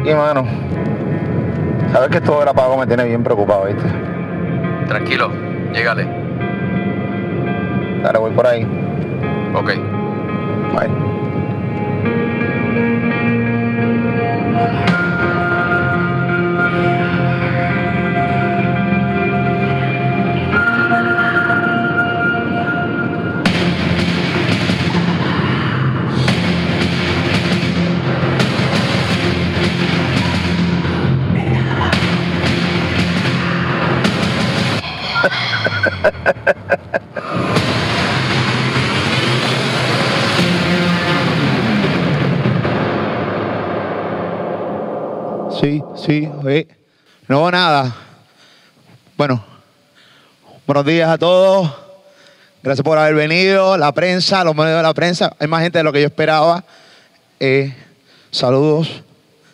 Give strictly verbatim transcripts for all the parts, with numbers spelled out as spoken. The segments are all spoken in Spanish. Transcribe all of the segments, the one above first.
Y mano, sabes que esto del apago me tiene bien preocupado, ¿viste? Tranquilo, llégale. Dale, voy por ahí. Ok. Bye. Sí, sí, oye. No, nada. Bueno, buenos días a todos. Gracias por haber venido. La prensa, los medios de la prensa. Hay más gente de lo que yo esperaba. Eh, saludos.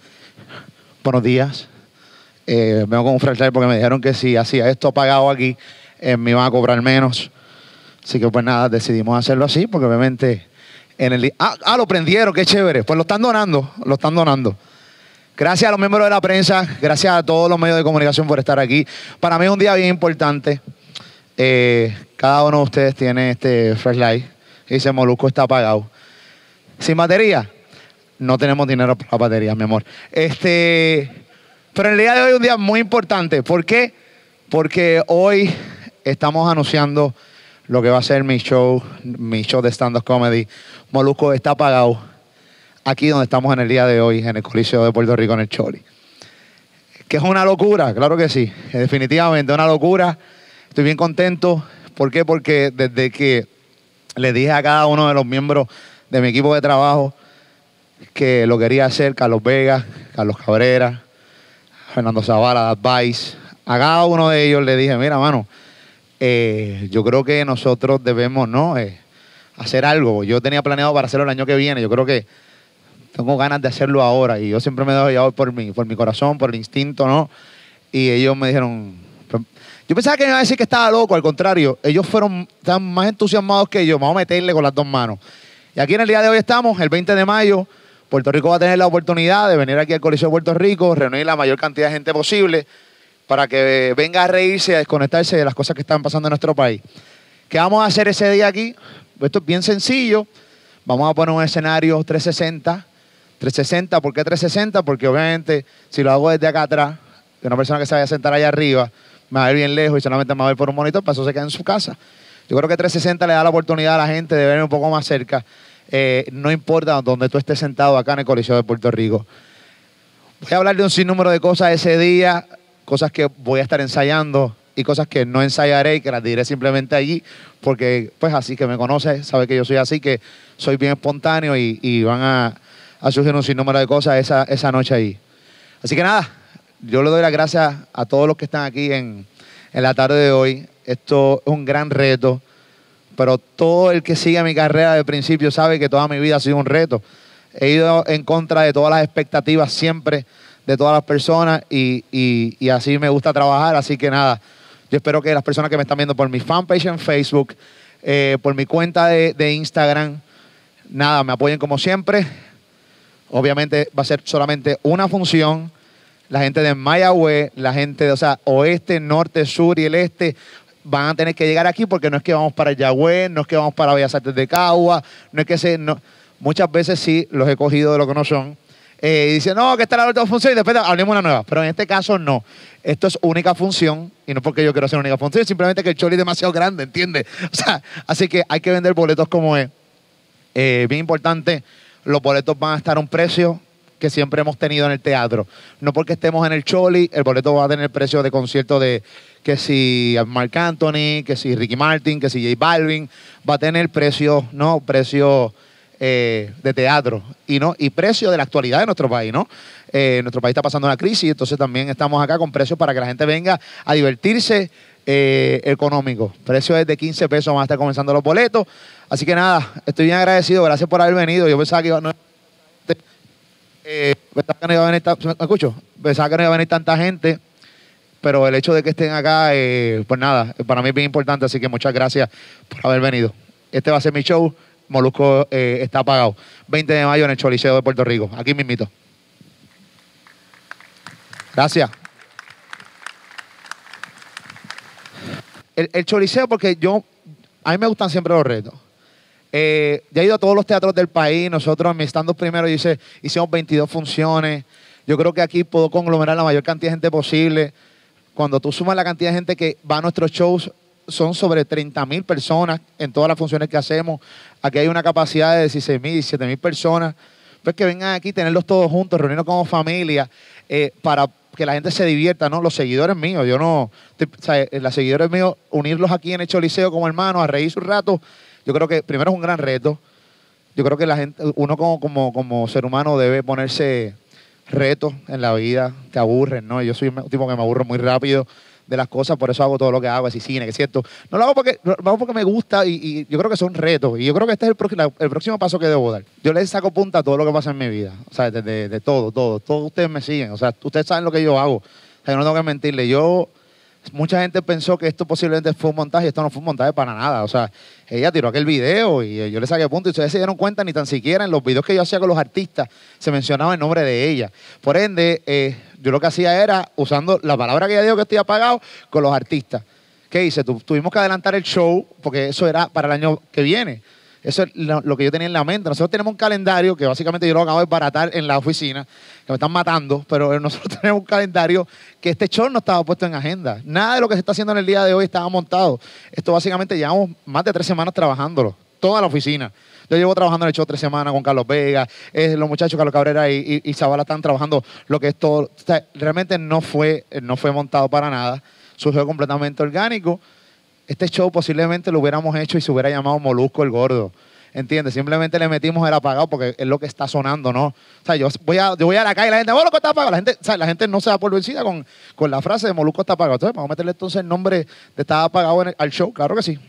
Buenos días. Eh, vengo con un flashlight porque me dijeron que si hacía esto pagado aquí, eh, me iban a cobrar menos. Así que pues nada, decidimos hacerlo así porque obviamente en el... Ah, ah, lo prendieron, qué chévere. Pues lo están donando, lo están donando. Gracias a los miembros de la prensa, gracias a todos los medios de comunicación por estar aquí. Para mí es un día bien importante. Eh, cada uno de ustedes tiene este flashlight que dice Molusco está apagado. Sin batería, no tenemos dinero para la batería, mi amor. Este, pero el día de hoy es un día muy importante. ¿Por qué? Porque hoy estamos anunciando lo que va a ser mi show, mi show de stand-up comedy. Molusco está apagado. Aquí donde estamos en el día de hoy, en el Coliseo de Puerto Rico, en el Choli. Que es una locura, claro que sí. Definitivamente una locura. Estoy bien contento. ¿Por qué? Porque desde que le dije a cada uno de los miembros de mi equipo de trabajo que lo quería hacer, Carlos Vega, Carlos Cabrera, Fernando Zavala, Advice, a cada uno de ellos le dije, mira, mano, eh, yo creo que nosotros debemos, ¿no? Eh, hacer algo. Yo tenía planeado para hacerlo el año que viene. Yo creo que tengo ganas de hacerlo ahora y yo siempre me dejo llevar por mi, por mi corazón, por el instinto, ¿no? Y ellos me dijeron... Yo pensaba que me iban a decir que estaba loco, al contrario. Ellos fueron tan más entusiasmados que yo. Vamos a meterle con las dos manos. Y aquí en el día de hoy estamos, el veinte de mayo. Puerto Rico va a tener la oportunidad de venir aquí al Coliseo de Puerto Rico, reunir la mayor cantidad de gente posible para que venga a reírse, a desconectarse de las cosas que están pasando en nuestro país. ¿Qué vamos a hacer ese día aquí? Esto es bien sencillo. Vamos a poner un escenario trescientos sesenta. trescientos sesenta, ¿por qué trescientos sesenta? Porque obviamente si lo hago desde acá atrás, de una persona que se vaya a sentar allá arriba, me va a ver bien lejos y solamente me va a ver por un monitor, para eso se queda en su casa. Yo creo que trescientos sesenta le da la oportunidad a la gente de verme un poco más cerca. Eh, no importa donde tú estés sentado acá en el Coliseo de Puerto Rico. Voy a hablar de un sinnúmero de cosas ese día, cosas que voy a estar ensayando y cosas que no ensayaré y que las diré simplemente allí, porque pues así que me conoce, sabe que yo soy así, que soy bien espontáneo y, y van a... a surgir un sinnúmero de cosas esa, esa noche ahí. Así que nada, yo le doy las gracias a todos los que están aquí en, en la tarde de hoy. Esto es un gran reto, pero todo el que sigue mi carrera de principio sabe que toda mi vida ha sido un reto. He ido en contra de todas las expectativas siempre de todas las personas y, y, y así me gusta trabajar. Así que nada, yo espero que las personas que me están viendo por mi fanpage en Facebook, eh, por mi cuenta de, de Instagram, nada, me apoyen como siempre. Obviamente va a ser solamente una función. La gente de Mayagüez, la gente de, o sea, oeste, norte, sur y el este van a tener que llegar aquí porque no es que vamos para Yagüez, no es que vamos para Bellas Artes de Cagua, no es que se... No, muchas veces sí los he cogido de lo que no son. Eh, y dicen, no, que esta es la última función y después hablemos una nueva. Pero en este caso no. Esto es única función y no porque yo quiero hacer única función, simplemente que el Choli es demasiado grande, ¿entiendes? O sea, así que hay que vender boletos como es. Eh, bien importante. Los boletos van a estar a un precio que siempre hemos tenido en el teatro. No porque estemos en el Choli, el boleto va a tener precio de concierto de que si Marc Anthony, que si Ricky Martin, que si J Balvin, va a tener precio, ¿no? Precio eh, de teatro y no y precio de la actualidad de nuestro país, ¿no? Eh, nuestro país está pasando una crisis, entonces también estamos acá con precios para que la gente venga a divertirse eh, económico. Precio es de quince pesos, van a estar comenzando los boletos. Así que nada, estoy bien agradecido, gracias por haber venido. Yo pensaba que iba, no, eh, pensaba que no iba a venir, ¿me escucho? Pensaba que no iba a venir tanta gente, pero el hecho de que estén acá, eh, pues nada, para mí es bien importante, así que muchas gracias por haber venido. Este va a ser mi show, Molusco eh, está apagado. veinte de mayo en el Choliseo de Puerto Rico, aquí mismito. Gracias. El, el Choliseo, porque yo, a mí me gustan siempre los retos. Eh, ya he ido a todos los teatros del país. Nosotros en mi stand-up primero yo hice, hicimos veintidós funciones. Yo creo que aquí puedo conglomerar la mayor cantidad de gente posible. Cuando tú sumas la cantidad de gente que va a nuestros shows, son sobre treinta mil personas en todas las funciones que hacemos. Aquí hay una capacidad de dieciséis mil, diecisiete mil personas. Pues que vengan aquí, tenerlos todos juntos, reunirnos como familia, eh, para que la gente se divierta, ¿no? Los seguidores míos, yo no... Estoy, o sea, los seguidores míos, unirlos aquí en el Choliseo como hermanos, a reír un rato, yo creo que primero es un gran reto. Yo creo que la gente, uno como, como, como ser humano debe ponerse retos en la vida, te aburren, ¿no? Yo soy un tipo que me aburro muy rápido de las cosas, por eso hago todo lo que hago, así cine, que es cierto. No lo hago porque, lo hago porque me gusta y, y yo creo que son retos. Y yo creo que este es el, pro, la, el próximo paso que debo dar. Yo les saco punta a todo lo que pasa en mi vida. O sea, de, de, de todo, todo. Todos ustedes me siguen. O sea, ustedes saben lo que yo hago. O sea, yo no tengo que mentirle. Yo... Mucha gente pensó que esto posiblemente fue un montaje y esto no fue un montaje para nada. O sea, ella tiró aquel video y yo le saqué punto y ustedes se dieron cuenta ni tan siquiera en los videos que yo hacía con los artistas se mencionaba el nombre de ella. Por ende, eh, yo lo que hacía era usando la palabra que ella dijo que estoy apagado con los artistas. ¿Qué hice? Tu, tuvimos que adelantar el show porque eso era para el año que viene. Eso es lo, lo que yo tenía en la mente. Nosotros tenemos un calendario que básicamente yo lo acabo de baratar en la oficina, que me están matando, pero nosotros tenemos un calendario que este show no estaba puesto en agenda. Nada de lo que se está haciendo en el día de hoy estaba montado. Esto básicamente llevamos más de tres semanas trabajándolo, toda la oficina. Yo llevo trabajando en el show tres semanas con Carlos Vega, eh, los muchachos Carlos Cabrera y, y, y Zavala están trabajando lo que es todo. O sea, realmente no fue, no fue montado para nada, surgió completamente orgánico. Este show posiblemente lo hubiéramos hecho y se hubiera llamado Molusco el Gordo. ¿Entiendes? Simplemente le metimos el apagado porque es lo que está sonando, ¿no? O sea, yo voy a, yo voy a la calle y la gente, Molusco está apagado. La gente, o sea, la gente no se da por vencida con, con la frase de Molusco está apagado. Entonces, vamos a meterle entonces el nombre de Estaba Apagado en el, al show. Claro que sí.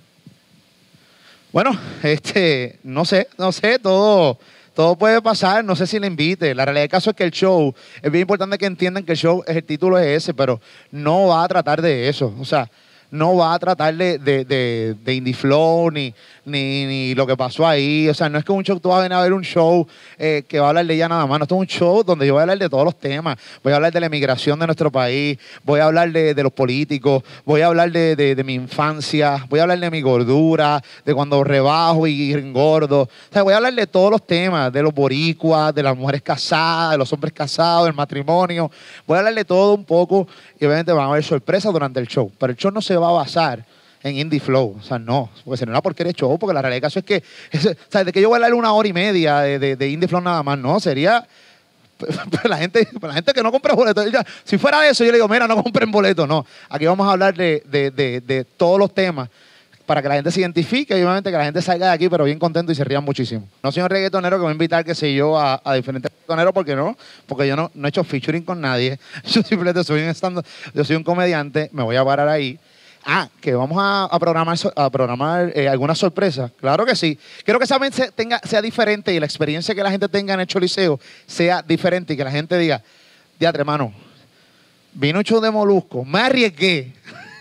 Bueno, este, no sé, no sé, todo, todo puede pasar. No sé si le invite. La realidad del caso es que el show, es bien importante que entiendan que el show, el título es ese, pero no va a tratar de eso. O sea, no va a tratar de, de, de, de Indie Flow ni, ni, ni lo que pasó ahí. O sea, no es que un show, tú vas a venir a ver un show eh, que va a hablar de ella nada más. No, esto es un show donde yo voy a hablar de todos los temas. Voy a hablar de la emigración de nuestro país, voy a hablar de, de los políticos, voy a hablar de, de, de mi infancia, voy a hablar de mi gordura, de cuando rebajo y engordo. O sea, voy a hablar de todos los temas, de los boricuas, de las mujeres casadas, de los hombres casados, del matrimonio. Voy a hablar de todo un poco y obviamente van a haber sorpresas durante el show. Pero el show no se va a basar en Indie Flow. O sea, no, porque sería una porquería de show, porque la realidad del caso es que, es, o sea, de que yo voy a hablar una hora y media de, de, de Indie Flow nada más, no, sería para la gente, para la gente que no compra boletos. Ya, si fuera eso, yo le digo, mira, no compren boletos, no. Aquí vamos a hablar de, de, de, de todos los temas para que la gente se identifique y obviamente que la gente salga de aquí, pero bien contento y se rían muchísimo. No soy un reggaetonero que voy a invitar, qué sé yo, a, a diferentes reggaetoneros, porque no, porque yo no, no he hecho featuring con nadie. Yo simplemente soy un stand yo soy un comediante, me voy a parar ahí. Ah, que vamos a, a programar, a programar eh, algunas sorpresas. Claro que sí. Quiero que esa vez tenga, sea diferente y la experiencia que la gente tenga en el Choliseo sea diferente y que la gente diga, diatre, hermano, vino un show de Molusco, me arriesgué,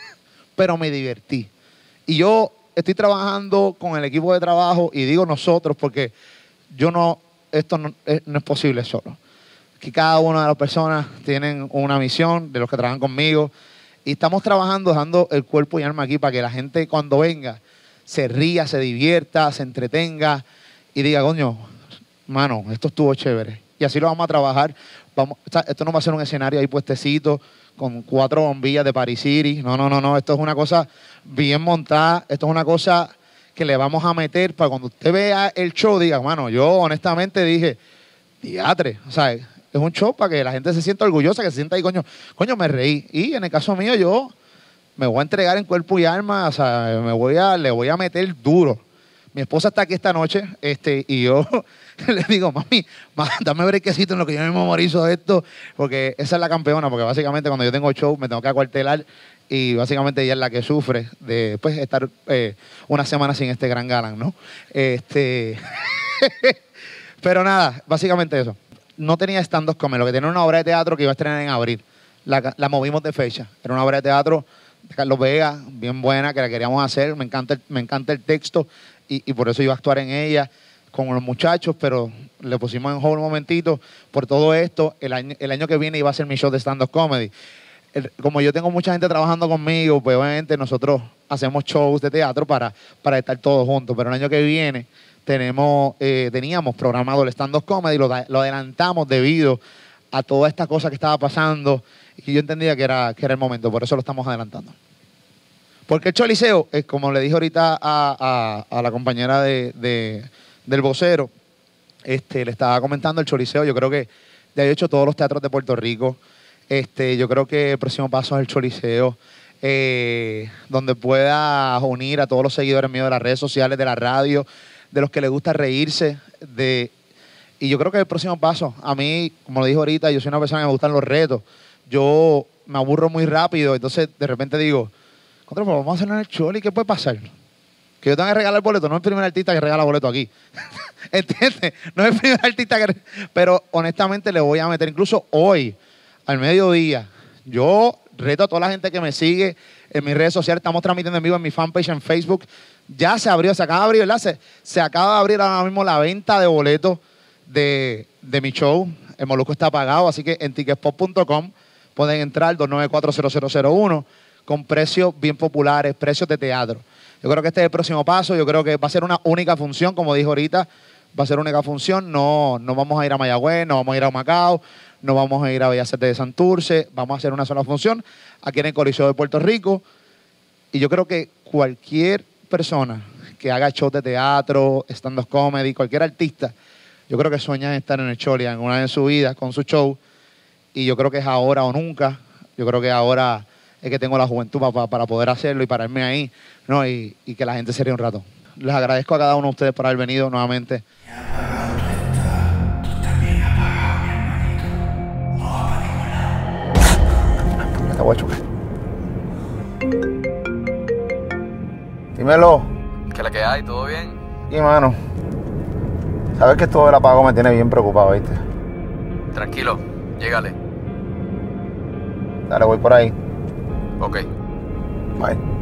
pero me divertí. Y yo estoy trabajando con el equipo de trabajo y digo nosotros porque yo no, esto no es, no es posible solo. Aquí cada una de las personas tienen una misión, de los que trabajan conmigo, y estamos trabajando, dejando el cuerpo y alma aquí para que la gente cuando venga se ría, se divierta, se entretenga y diga, coño, mano, esto estuvo chévere. Y así lo vamos a trabajar. Vamos, esto no va a ser un escenario ahí puestecito con cuatro bombillas de Paris City. No, no, no, no. Esto es una cosa bien montada. Esto es una cosa que le vamos a meter para cuando usted vea el show, diga, mano, yo honestamente dije, diatre, o sea, es un show para que la gente se sienta orgullosa, que se sienta ahí, coño, coño, me reí. Y en el caso mío, yo me voy a entregar en cuerpo y alma, o sea, me voy a, le voy a meter duro. Mi esposa está aquí esta noche este, y yo le digo, mami, mami, dame brequecito en lo que yo me memorizo esto, porque esa es la campeona, porque básicamente cuando yo tengo show me tengo que acuartelar y básicamente ella es la que sufre de pues, estar eh, una semana sin este gran galán, ¿no? Este, pero nada, básicamente eso. No tenía stand-up comedy, lo que tenía una obra de teatro que iba a estrenar en abril. La, la movimos de fecha. Era una obra de teatro de Carlos Vega, bien buena, que la queríamos hacer. Me encanta el, me encanta el texto y, y por eso iba a actuar en ella. con los muchachos, pero le pusimos en hold un momentito por todo esto. El año, el año que viene iba a ser mi show de stand-up comedy. El, como yo tengo mucha gente trabajando conmigo, pues obviamente nosotros hacemos shows de teatro para, para estar todos juntos, pero el año que viene tenemos, eh, teníamos programado el stand-up comedy, lo, lo adelantamos debido a toda esta cosa que estaba pasando y que yo entendía que era, que era el momento, por eso lo estamos adelantando. Porque el Choliseo, eh, como le dije ahorita a, a, a la compañera de, de, del vocero, este, le estaba comentando el Choliseo, yo creo que ya he hecho todos los teatros de Puerto Rico. Este, yo creo que el próximo paso es el Choliseo, eh, donde pueda unir a todos los seguidores míos de las redes sociales, de la radio, de los que les gusta reírse. De, y yo creo que el próximo paso, a mí, como lo dije ahorita, yo soy una persona que me gustan los retos. Yo me aburro muy rápido, entonces de repente digo, contra, pues vamos a hacerlo en el Choli, ¿qué puede pasar? Que yo tenga que regalar boleto, no es el primer artista que regala boleto aquí. ¿Entiendes? No es el primer artista que... Pero honestamente le voy a meter, incluso hoy, al mediodía, yo reto a toda la gente que me sigue en mis redes sociales, estamos transmitiendo en vivo en mi fanpage en Facebook. Ya se abrió, se acaba de abrir, ¿verdad? Se, se acaba de abrir ahora mismo la venta de boletos de, de mi show. El Molusco está pagado, así que en ticketspot punto com pueden entrar dos nueve cuatro cero cero cero uno con precios bien populares, precios de teatro. Yo creo que este es el próximo paso, yo creo que va a ser una única función, como dijo ahorita, va a ser una única función, no, no vamos a ir a Mayagüez, no vamos a ir a Macao, no vamos a ir a Bellas Artes de Santurce, vamos a hacer una sola función aquí en el Coliseo de Puerto Rico. Y yo creo que cualquier persona que haga shows de teatro, stand-up comedy, cualquier artista, yo creo que sueña en estar en el Choli alguna vez en su vida con su show. Y yo creo que es ahora o nunca. Yo creo que ahora es que tengo la juventud para, para poder hacerlo y pararme ahí, ¿no? Y, y que la gente se ríe un rato. Les agradezco a cada uno de ustedes por haber venido nuevamente. Te voy a chocar. Dímelo. ¿Qué es la que hay? ¿Todo bien? Y mano, sabes que esto del apago me tiene bien preocupado, ¿viste? Tranquilo, llégale. Dale, voy por ahí. Ok. Bye.